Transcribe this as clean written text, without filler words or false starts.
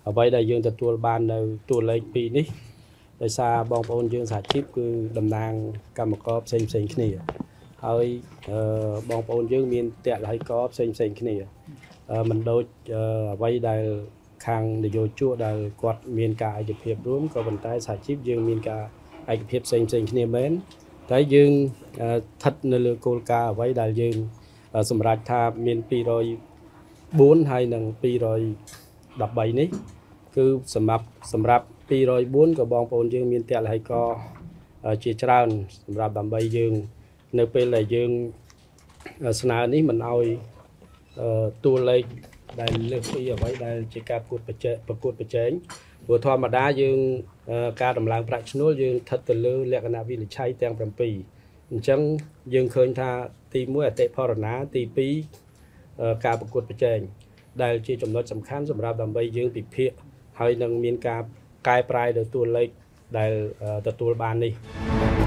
អ្វីដែលយើងទទួលបាននៅតួលេខ2នេះដោយសារបងប្អូនយើងសហជីពគឺតំណាងកម្មករផ្សេងគ្នាហើយបងប្អូនយើងមានតលហិកផ្សេងគ្នាមិនដូចអ្វីដែលខាងនយោជកដែលគាត់មានការឯកភាពរួមក៏ប៉ុន្តែសហជីពយើងមានការឯកភាពផ្សេងគ្នាមែនតែយើងស្ថិតនៅលើគោលការណ៍អ្វីដែលយើងសម្រាប់ថាមាន204ហើយនិង213នេះគឺសម្រាប់204ក៏បងប្អូនយើងមានតលហិកជាច្រើនសម្រាប់ដើម្បីយើងនៅពេលដែលយើងស្នើនេះមិនឲ្យតួលេខដែលលើកពីអ្វីដែលជាការប្រកួតប្រជែងព្រោះធម្មតាយើងការដំឡើងប្រាក់ឈ្នួលយើងស្ថិតទៅលើលក្ខណៈវិនិច្ឆ័យទាំង7អញ្ចឹងយើងឃើញថាទី1អតិផរណាទី2ការប្រកួតប្រជែងដែលជាចំណុចសំខាន់សម្រាប់ដើម្បីយើងពិភាក្សាហើយនឹងមានការកែប្រែទៅតួលេខដែលទទួលបាននេះ